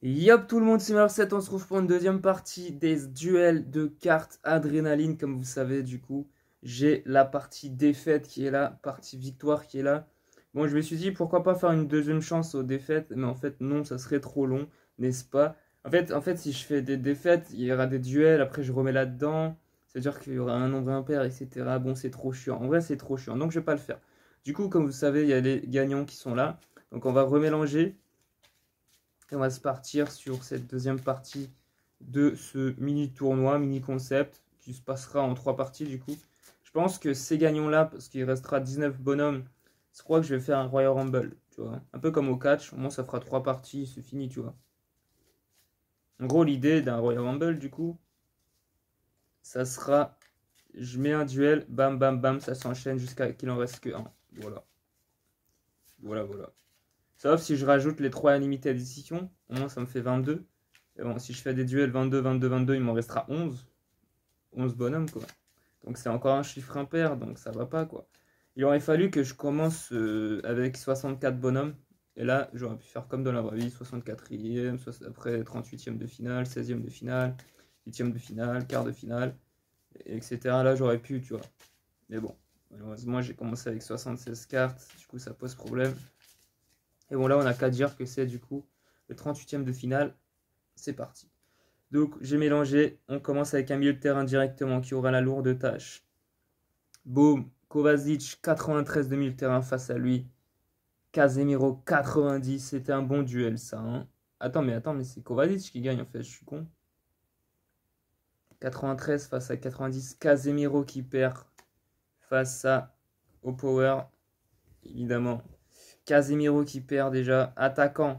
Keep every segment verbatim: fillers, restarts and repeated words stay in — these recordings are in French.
Yop tout le monde, c'est Marv sept, on se retrouve pour une deuxième partie des duels de cartes adrénaline. Comme vous savez, du coup, j'ai la partie défaite qui est là, partie victoire qui est là. Bon, je me suis dit, pourquoi pas faire une deuxième chance aux défaites, mais en fait, non, ça serait trop long, n'est-ce pas? En fait, en fait, si je fais des défaites, il y aura des duels, après je remets là-dedans, c'est-à-dire qu'il y aura un nombre impair, et cetera. Bon, c'est trop chiant, en vrai, c'est trop chiant, donc je vais pas le faire. Du coup, comme vous savez, il y a les gagnants qui sont là, donc on va remélanger. Et on va se partir sur cette deuxième partie de ce mini tournoi, mini concept, qui se passera en trois parties du coup. Je pense que ces gagnants-là, parce qu'il restera dix-neuf bonhommes, je crois que je vais faire un Royal Rumble, tu vois. Un peu comme au catch, au moins ça fera trois parties, c'est fini, tu vois. En gros, l'idée d'un Royal Rumble, du coup, ça sera, je mets un duel, bam, bam, bam, ça s'enchaîne jusqu'à qu'il en reste que un. Voilà. Voilà, voilà. Sauf si je rajoute les trois limités à décision, au moins ça me fait vingt-deux. Et bon, si je fais des duels vingt-deux, vingt-deux, vingt-deux, il m'en restera onze. onze bonhommes, quoi. Donc c'est encore un chiffre impair, donc ça va pas, quoi. Il aurait fallu que je commence euh, avec soixante-quatre bonhommes. Et là, j'aurais pu faire comme dans la vraie vie, soixante-quatrième, après trente-huitième de finale, seizième de finale, huitième de finale, quart de finale, et cetera. Là, j'aurais pu, tu vois. Mais bon, malheureusement, j'ai commencé avec soixante-seize cartes, du coup, ça pose problème. Et bon, là, on n'a qu'à dire que c'est, du coup, le trente-huitième de finale. C'est parti. Donc, j'ai mélangé. On commence avec un milieu de terrain directement qui aura la lourde tâche. Boum. Kovacic, quatre-vingt-treize de milieu de terrain face à lui. Casemiro, quatre-vingt-dix. C'était un bon duel, ça. Hein. Attends, mais attends, mais c'est Kovacic qui gagne, en fait. Je suis con. quatre-vingt-treize face à quatre-vingt-dix. Casemiro qui perd face à au Power. Évidemment. Casemiro qui perd déjà. Attaquant.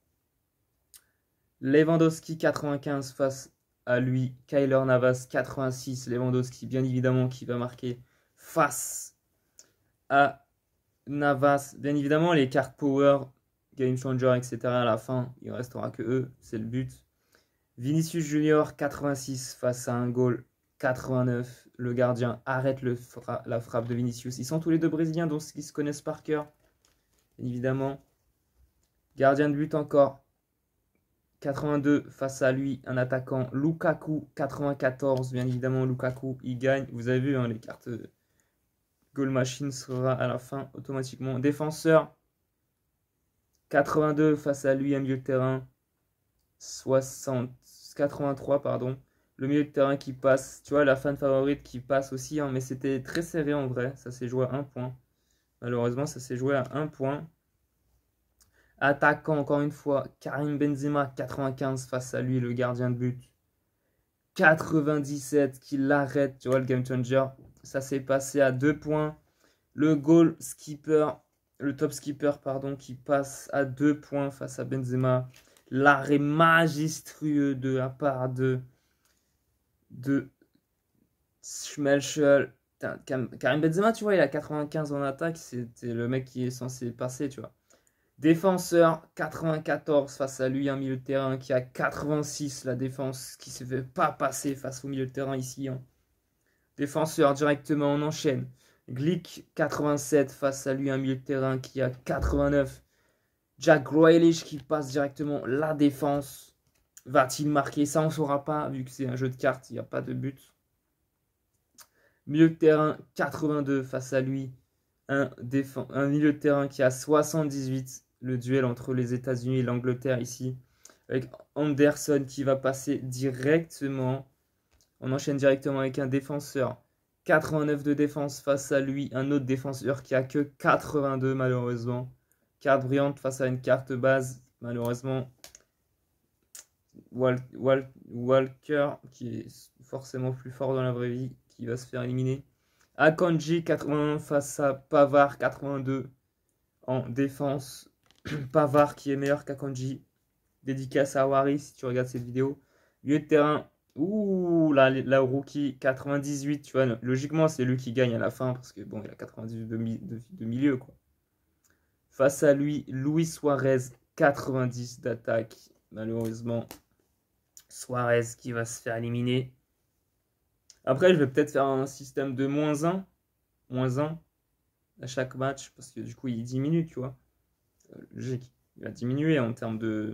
Lewandowski quatre-vingt-quinze face à lui, Kyler Navas quatre-vingt-six, Lewandowski bien évidemment qui va marquer face à Navas. Bien évidemment les cartes Power, Game Changer, et cetera à la fin, il ne restera que eux, c'est le but. Vinicius Junior quatre-vingt-six face à un goal quatre-vingt-neuf. Le gardien arrête le fra la frappe de Vinicius. Ils sont tous les deux brésiliens donc ils se connaissent par cœur. Bien évidemment. Gardien de but encore. quatre-vingt-deux face à lui, un attaquant Lukaku, quatre-vingt-quatorze, bien évidemment Lukaku, il gagne, vous avez vu hein, les cartes Goal Machine sera à la fin automatiquement. Défenseur, quatre-vingt-deux face à lui, un milieu de terrain, soixante, quatre-vingt-trois pardon, le milieu de terrain qui passe, tu vois la fan favorite qui passe aussi, hein, mais c'était très serré en vrai, ça s'est joué à un point, malheureusement ça s'est joué à un point. Attaquant, encore une fois, Karim Benzema, quatre-vingt-quinze face à lui, le gardien de but. quatre-vingt-dix-sept qui l'arrête, tu vois, le game changer. Ça s'est passé à deux points. Le goal skipper, le top skipper, pardon, qui passe à deux points face à Benzema. L'arrêt magistreux de la part de, de Schmelchel. Karim Benzema, tu vois, il a quatre-vingt-quinze en attaque. C'était le mec qui est censé passer, tu vois. Défenseur, quatre-vingt-quatorze face à lui, un milieu de terrain qui a quatre-vingt-six, la défense qui ne se fait pas passer face au milieu de terrain ici. Hein. Défenseur, directement, on enchaîne. Glick, quatre-vingt-sept face à lui, un milieu de terrain qui a quatre-vingt-neuf. Jack Grealish qui passe directement la défense. Va-t-il marquer? Ça, on ne saura pas, vu que c'est un jeu de cartes, il n'y a pas de but. Milieu de terrain, quatre-vingt-deux face à lui, un, un milieu de terrain qui a soixante-dix-huit. Le duel entre les États-Unis et l'Angleterre ici, avec Anderson qui va passer directement. On enchaîne directement avec un défenseur. quatre-vingt-neuf de défense face à lui, un autre défenseur qui a que quatre-vingt-deux malheureusement. Carte brillante face à une carte base, malheureusement. Wal Wal Walker, qui est forcément plus fort dans la vraie vie, qui va se faire éliminer. Akanji, quatre-vingt-un face à Pavard, quatre-vingt-deux en défense. Pavard qui est meilleur qu'Akanji. Dédicace à Wari si tu regardes cette vidéo. Milieu de terrain. Ouh, la, la rookie quatre-vingt-dix-huit. Tu vois, logiquement, c'est lui qui gagne à la fin parce que bon, il a quatre-vingt-dix-huit de, de, de milieu. Quoi. Face à lui, Luis Suarez, quatre-vingt-dix d'attaque. Malheureusement, Suarez qui va se faire éliminer. Après, je vais peut-être faire un système de moins un. moins un à chaque match parce que du coup, il diminue, tu vois. Logique. Il va diminuer en termes de,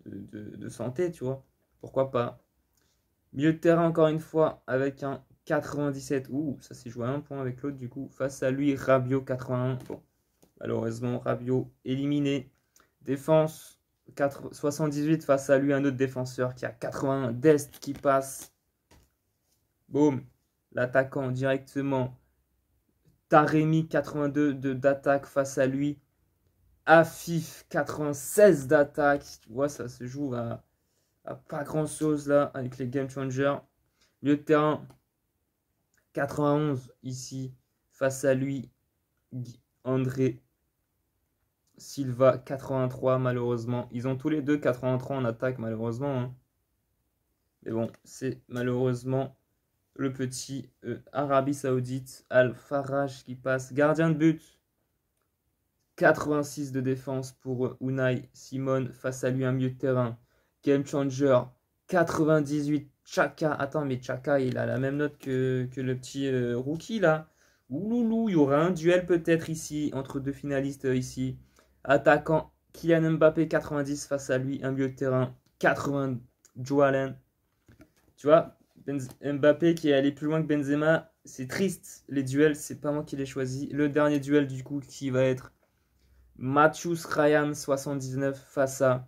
de, de, de santé, tu vois. Pourquoi pas. Milieu de terrain, encore une fois, avec un quatre-vingt-dix-sept. Ouh, ça s'est joué à un point avec l'autre, du coup. Face à lui, Rabiot, quatre-vingt-un. Bon, malheureusement, Rabiot éliminé. Défense, soixante-dix-huit face à lui, un autre défenseur qui a quatre-vingts. Dest qui passe. Boum. L'attaquant directement. Taremi, quatre-vingt-deux de, d'attaque face à lui. Afif, quatre-vingt-seize d'attaque. Tu vois, ça se joue à, à pas grand-chose là avec les Game Changers. Milieu de terrain, quatre-vingt-onze ici. Face à lui, André Silva, quatre-vingt-trois malheureusement. Ils ont tous les deux quatre-vingt-trois en attaque malheureusement. Hein. Mais bon, c'est malheureusement le petit euh, Arabie Saoudite, Al-Faraj qui passe. Gardien de but, quatre-vingt-six de défense pour euh, Unai Simon. Face à lui, un milieu de terrain. Game Changer, quatre-vingt-dix-huit. Chaka, attends, mais Chaka, il a la même note que, que le petit euh, rookie là. Ouloulou, il y aura un duel peut-être ici, entre deux finalistes euh, ici. Attaquant, Kylian Mbappé, quatre-vingt-dix face à lui, un milieu de terrain, quatre-vingts, Joe Allen. Tu vois, Benz Mbappé qui est allé plus loin que Benzema, c'est triste. Les duels, c'est pas moi qui l'ai choisi. Le dernier duel du coup qui va être Matthews Ryan, soixante-dix-neuf face à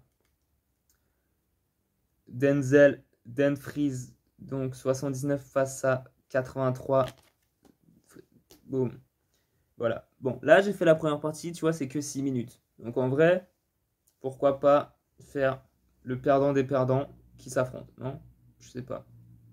Denzel Dumfries, donc soixante-dix-neuf face à quatre-vingt-trois. Boum. Voilà. Bon, là j'ai fait la première partie, tu vois, c'est que six minutes. Donc en vrai, pourquoi pas faire le perdant des perdants qui s'affrontent, non? Je sais pas.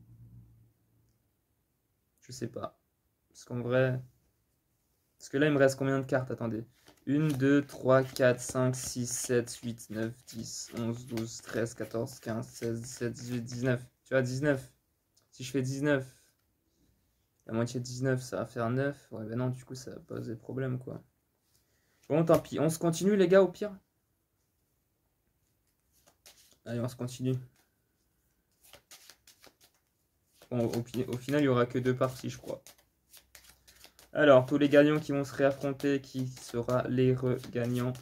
Je sais pas. Parce qu'en vrai... Parce que là, il me reste combien de cartes? Attendez. un, deux, trois, quatre, cinq, six, sept, huit, neuf, dix, onze, douze, treize, quatorze, quinze, seize, dix-sept, dix-huit, dix-neuf. Tu vois, dix-neuf. Si je fais dix-neuf, la moitié de dix-neuf, ça va faire neuf. Ouais, ben non, du coup, ça va poser problème, quoi. Bon, tant pis. On se continue, les gars, au pire? Allez, on se continue. Bon, au, au final, il n'y aura que deux parties, je crois. Alors, tous les gagnants qui vont se réaffronter, qui sera les re-gagnants?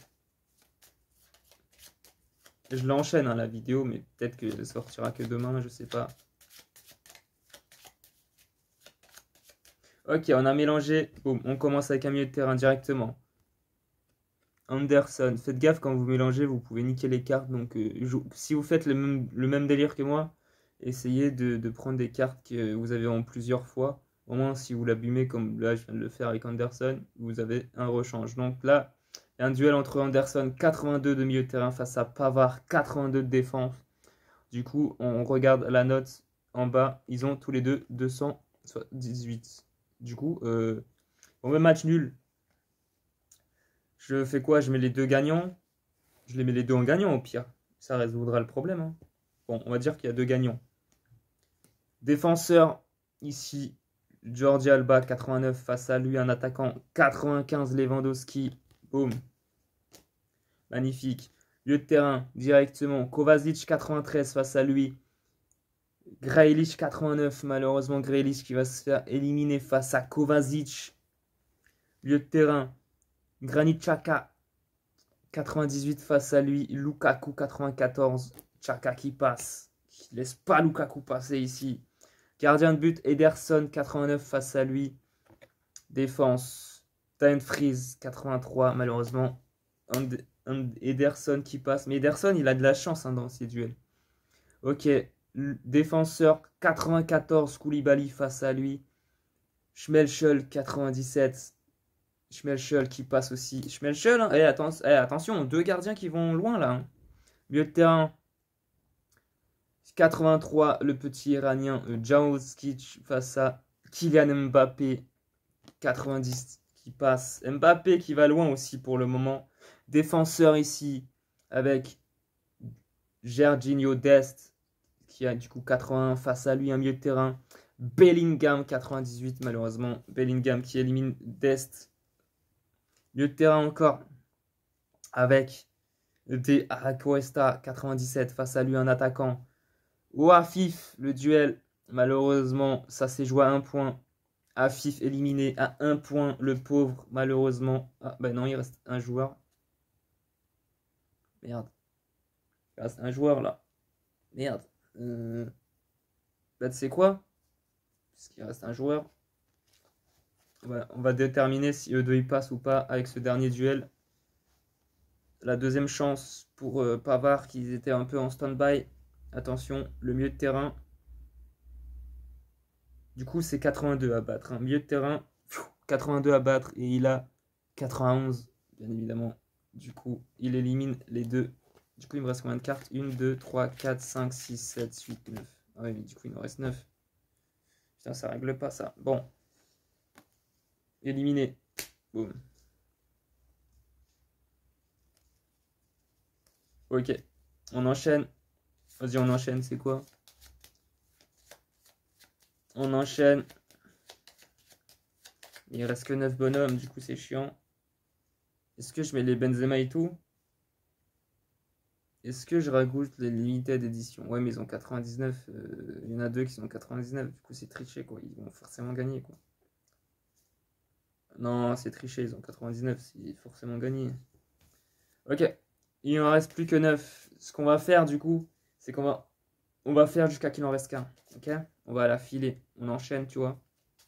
Je l'enchaîne, hein, la vidéo, mais peut-être que sortira que demain, je sais pas. Ok, on a mélangé. Boum, on commence avec un milieu de terrain directement. Anderson. Faites gaffe quand vous mélangez, vous pouvez niquer les cartes. Donc, euh, je, si vous faites le même, le même délire que moi, essayez de, de prendre des cartes que vous avez en plusieurs fois. Au moins, si vous l'abîmez comme là, je viens de le faire avec Anderson, vous avez un rechange. Donc là, il y a un duel entre Anderson, quatre-vingt-deux de milieu de terrain, face à Pavard, quatre-vingt-deux de défense. Du coup, on regarde la note en bas. Ils ont tous les deux deux cent dix-huit. Du coup, euh, bon, même match nul. Je fais quoi? Je mets les deux gagnants. Je les mets les deux en gagnant au pire. Ça résoudra le problème. Hein. Bon, on va dire qu'il y a deux gagnants. Défenseur, ici, Jordi Alba, quatre-vingt-neuf face à lui, un attaquant, quatre-vingt-quinze Lewandowski. Boum. Magnifique. Lieu de terrain, directement, Kovacic, quatre-vingt-treize face à lui. Grealish, quatre-vingt-neuf. Malheureusement, Grealish qui va se faire éliminer face à Kovacic. Lieu de terrain, Granit Xhaka, quatre-vingt-dix-huit face à lui. Lukaku, quatre-vingt-quatorze. Xhaka qui passe. Qui laisse pas Lukaku passer ici. Gardien de but, Ederson, quatre-vingt-neuf face à lui. Défense, Dumfries, quatre-vingt-trois. Malheureusement, And And Ederson qui passe. Mais Ederson, il a de la chance hein, dans ces duels. Ok. Défenseur, quatre-vingt-quatorze. Koulibaly face à lui. Schmelchel, quatre-vingt-dix-sept. Schmelchel qui passe aussi. Schmelchel, hein. Eh, atten eh, attention, deux gardiens qui vont loin là. Hein. Milieu de terrain, quatre-vingt-trois, le petit iranien euh, Jaouskic face à Kylian Mbappé, quatre-vingt-dix qui passe. Mbappé qui va loin aussi pour le moment. Défenseur ici avec Jorginho Dest qui a du coup quatre-vingts face à lui, un milieu de terrain. Bellingham, quatre-vingt-dix-huit malheureusement. Bellingham qui élimine Dest. Milieu de terrain encore avec des Aracuesta, quatre-vingt-dix-sept face à lui, un attaquant. Ouafif, le duel, malheureusement, ça s'est joué à un point. Afif éliminé à un point, le pauvre, malheureusement. Ah, bah non, il reste un joueur. Merde. Il reste un joueur là. Merde. Euh... Bah, tu sais quoi? Puisqu'il reste un joueur. Voilà, on va déterminer si eux deux ils passent ou pas avec ce dernier duel. La deuxième chance pour euh, Pavard, qui étaient un peu en stand-by. Attention, le milieu de terrain. Du coup, c'est quatre-vingt-deux à battre. Hein. Milieu de terrain, quatre-vingt-deux à battre. Et il a quatre-vingt-onze, bien évidemment. Du coup, il élimine les deux. Du coup, il me reste combien de cartes? un, deux, trois, quatre, cinq, six, sept, huit, neuf. Ah oui, mais du coup, il me reste neuf. Putain, ça règle pas ça. Bon. Éliminé. Boum. Ok. On enchaîne. Vas-y, on enchaîne, c'est quoi? On enchaîne. Il reste que neuf bonhommes, du coup, c'est chiant. Est-ce que je mets les Benzema et tout? Est-ce que je rajoute les limited edition? Ouais, mais ils ont quatre-vingt-dix-neuf. Euh, il y en a deux qui sont quatre-vingt-dix-neuf. Du coup, c'est triché, quoi. Ils vont forcément gagner, quoi. Non, c'est triché. Ils ont quatre-vingt-dix-neuf. C'est forcément gagné. Ok. Il en reste plus que neuf. Ce qu'on va faire, du coup, c'est qu'on va... On va faire jusqu'à qu'il en reste qu'un. Ok? On va la filer. On enchaîne, tu vois.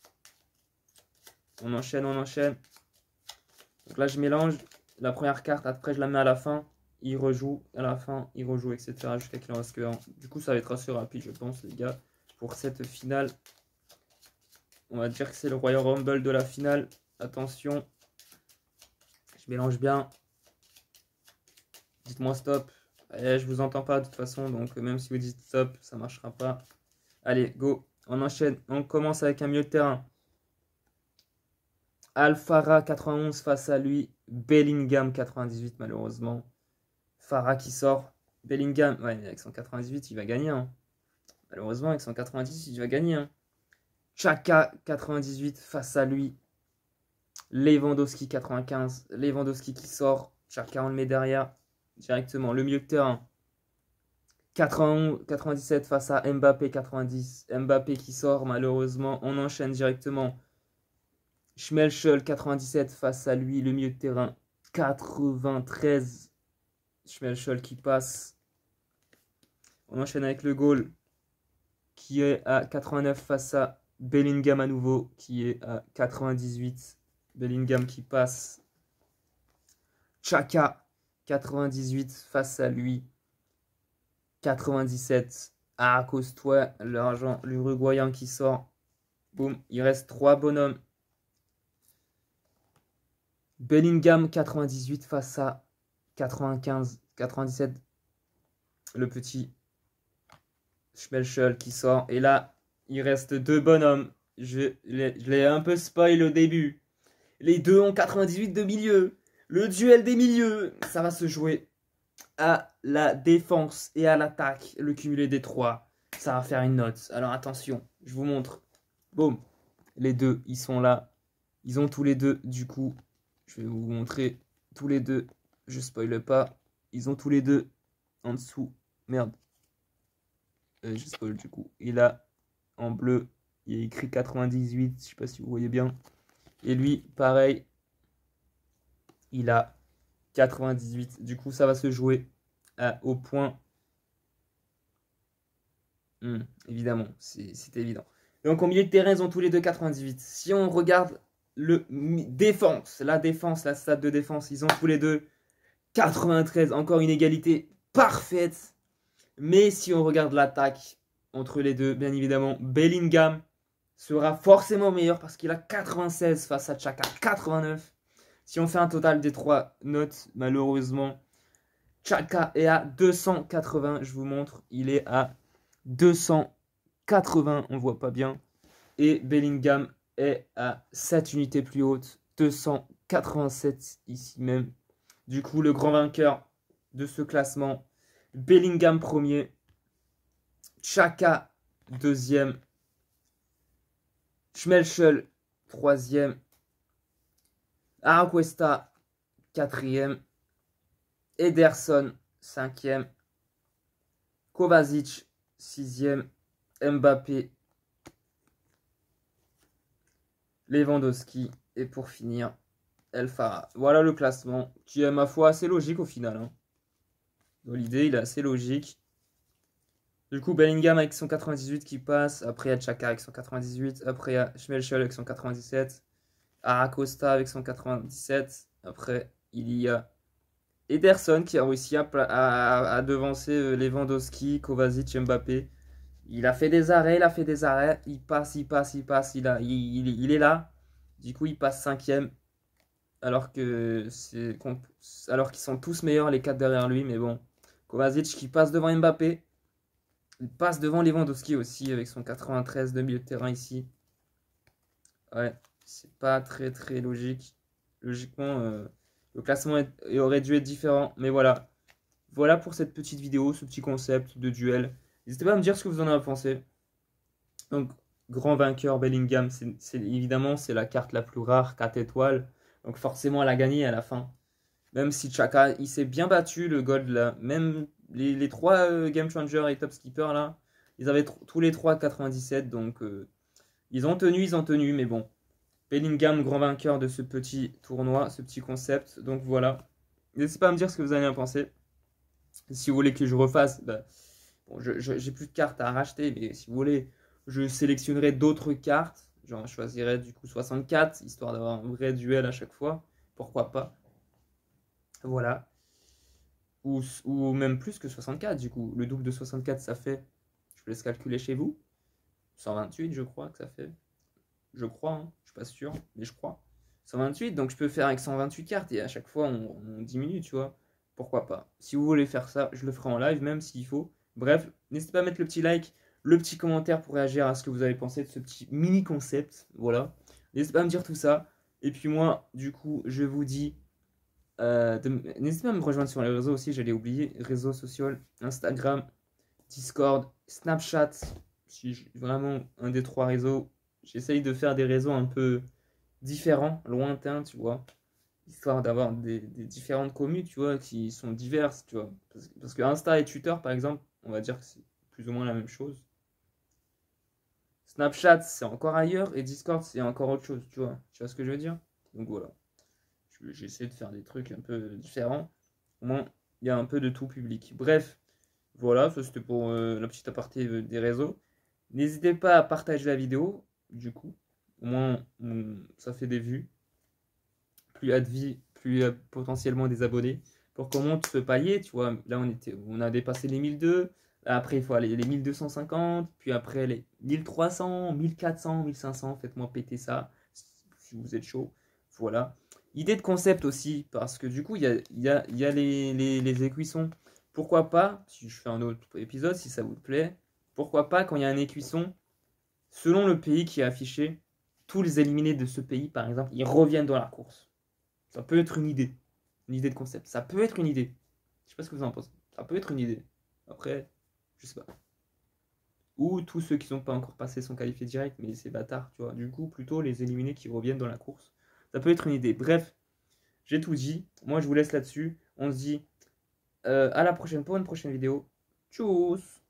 On enchaîne, on enchaîne. Donc là, je mélange la première carte. Après, je la mets à la fin. Il rejoue à la fin, il rejoue, et cetera. Jusqu'à qu'il en reste que un. Du coup, ça va être assez rapide, je pense, les gars. Pour cette finale, on va dire que c'est le Royal Rumble de la finale. Attention, je mélange bien. Dites-moi stop. Eh, je vous entends pas de toute façon, donc même si vous dites stop, ça marchera pas. Allez, go. On enchaîne. On commence avec un milieu de terrain. Alfara quatre-vingt-onze face à lui. Bellingham quatre-vingt-dix-huit, malheureusement. Farah qui sort. Bellingham, ouais, avec son quatre-vingt-dix-huit, il va gagner. Hein. Malheureusement, avec son quatre-vingt-dix, il va gagner. Hein. Chaka quatre-vingt-dix-huit face à lui. Lewandowski quatre-vingt-quinze. Lewandowski qui sort. Chaka, on le met derrière directement. Le milieu de terrain. quatre-vingt-onze, quatre-vingt-dix-sept face à Mbappé quatre-vingt-dix. Mbappé qui sort, malheureusement. On enchaîne directement. Schmelchel quatre-vingt-dix-sept face à lui. Le milieu de terrain. quatre-vingt-treize. Schmelchel qui passe. On enchaîne avec le goal qui est à quatre-vingt-neuf face à Bellingham à nouveau qui est à quatre-vingt-dix-huit. Bellingham qui passe. Chaka quatre-vingt-dix-huit face à lui. quatre-vingt-dix-sept. Ah, cause-toi, l'argent, l'Uruguayen qui sort. Boum, il reste trois bonhommes. Bellingham quatre-vingt-dix-huit face à quatre-vingt-quinze, quatre-vingt-dix-sept. Le petit Schmelchel qui sort. Et là, il reste deux bonhommes. Je l'ai un peu spoil au début. Les deux ont quatre-vingt-dix-huit de milieu. Le duel des milieux, ça va se jouer à la défense et à l'attaque. Le cumulé des trois, ça va faire une note. Alors attention, je vous montre. Boum. Les deux, ils sont là. Ils ont tous les deux, du coup, je vais vous montrer tous les deux. Je spoile pas. Ils ont tous les deux en dessous. Merde. Euh, je spoil du coup. Et là, en bleu, il y a écrit quatre-vingt-dix-huit. Je sais pas si vous voyez bien. Et lui, pareil. Il a quatre-vingt-dix-huit. Du coup, ça va se jouer à, au point. Hum, évidemment, c'est évident. Donc, au milieu de terrain, ils ont tous les deux quatre-vingt-dix-huit. Si on regarde le défense, la défense, la stade de défense, ils ont tous les deux quatre-vingt-treize. Encore une égalité parfaite. Mais si on regarde l'attaque entre les deux, bien évidemment, Bellingham sera forcément meilleur parce qu'il a quatre-vingt-seize face à Chaka, quatre-vingt-neuf. Si on fait un total des trois notes, malheureusement, Chaka est à deux cent quatre-vingts. Je vous montre, il est à deux cent quatre-vingts, on ne voit pas bien. Et Bellingham est à sept unités plus hautes, deux cent quatre-vingt-sept ici même. Du coup, le grand vainqueur de ce classement, Bellingham premier, Chaka deuxième, Schmelchel troisième, Araquesta quatrième, Ederson cinquième, Kovacic sixième, Mbappé, Lewandowski et pour finir El Farah. Voilà le classement qui est ma foi assez logique au final. Hein. Dans l'idée, il est assez logique. Du coup, Bellingham avec son quatre-vingt-dix-huit qui passe. Après, il y a Xhaka avec son quatre-vingt-dix-huit. Après, il y a Schmeichel avec son quatre-vingt-dix-sept. Aracosta avec son quatre-vingt-dix-sept. Après, il y a Ederson qui a réussi à, à, à devancer Lewandowski, Kovacic, Mbappé. Il a fait des arrêts, il a fait des arrêts. Il passe, il passe, il passe. Il, a, il, il, il est là. Du coup, il passe cinquième. Alors que c'est alors qu'ils sont tous meilleurs, les quatre derrière lui. Mais bon, Kovacic qui passe devant Mbappé. Il passe devant Lewandowski aussi avec son quatre-vingt-treize de milieu de terrain ici. Ouais, c'est pas très très logique. Logiquement, euh, le classement est, aurait dû être différent. Mais voilà. Voilà pour cette petite vidéo, ce petit concept de duel. N'hésitez pas à me dire ce que vous en avez pensé. Donc, grand vainqueur Bellingham, c'est évidemment c'est la carte la plus rare, quatre étoiles. Donc forcément, elle a gagné à la fin. Même si Xhaka, il s'est bien battu, le gold là. Même les, les trois euh, game changers et top skippers là, ils avaient tous les trois quatre-vingt-dix-sept. Donc euh, ils ont tenu, ils ont tenu. Mais bon, Bellingham, grand vainqueur de ce petit tournoi, ce petit concept. Donc voilà. N'hésitez pas à me dire ce que vous avez à penser. Si vous voulez que je refasse, bah, bon, je j'ai plus de cartes à racheter, mais si vous voulez, je sélectionnerai d'autres cartes. J'en choisirai du coup soixante-quatre, histoire d'avoir un vrai duel à chaque fois. Pourquoi pas. Voilà. Ou, ou même plus que soixante-quatre, du coup. Le double de soixante-quatre, ça fait, je vous laisse calculer chez vous, cent vingt-huit, je crois que ça fait. Je crois, hein, je suis pas sûr, mais je crois. cent vingt-huit, donc je peux faire avec cent vingt-huit cartes et à chaque fois on, on diminue, tu vois. Pourquoi pas. Si vous voulez faire ça, je le ferai en live, même s'il faut. Bref, n'hésitez pas à mettre le petit like, le petit commentaire pour réagir à ce que vous avez pensé de ce petit mini concept. Voilà. N'hésitez pas à me dire tout ça. Et puis moi, du coup, je vous dis... Euh, n'hésitez pas à me rejoindre sur les réseaux aussi, j'allais oublier. Réseaux sociaux, Instagram, Discord, Snapchat. Si vraiment un des trois réseaux. J'essaye de faire des réseaux un peu différents, lointains, tu vois. Histoire d'avoir des, des différentes communes, tu vois, qui sont diverses, tu vois. Parce, parce que Insta et Twitter, par exemple, on va dire que c'est plus ou moins la même chose. Snapchat, c'est encore ailleurs, et Discord, c'est encore autre chose, tu vois. Tu vois ce que je veux dire? Donc voilà. J'essaie de faire des trucs un peu différents. Au moins, il y a un peu de tout public. Bref, voilà, ça c'était pour euh, la petite aparté euh, des réseaux. N'hésitez pas à partager la vidéo, du coup. Au moins, on, ça fait des vues. Plus il y a de vie, plus il y a potentiellement des abonnés. Pour qu'on monte ce palier, tu vois, là on, était, on a dépassé les mille deux cents. Après, il faut aller les mille deux cent cinquante. Puis après, les mille trois cents, mille quatre cents, mille cinq cents. Faites-moi péter ça si vous êtes chaud. Voilà. Idée de concept aussi, parce que du coup, il y a, y a, y a les, les, les écuissons. Pourquoi pas, si je fais un autre épisode, si ça vous plaît, pourquoi pas, quand il y a un écuisson, selon le pays qui est affiché, tous les éliminés de ce pays, par exemple, ils reviennent dans la course. Ça peut être une idée. Une idée de concept. Ça peut être une idée. Je sais pas ce que vous en pensez. Ça peut être une idée. Après, je sais pas. Ou tous ceux qui sont pas encore passés sont qualifiés direct, mais c'est bâtard, tu vois. Du coup, plutôt les éliminés qui reviennent dans la course. Ça peut être une idée. Bref, j'ai tout dit. Moi, je vous laisse là-dessus. On se dit euh, à la prochaine pour une prochaine vidéo. Tchuss!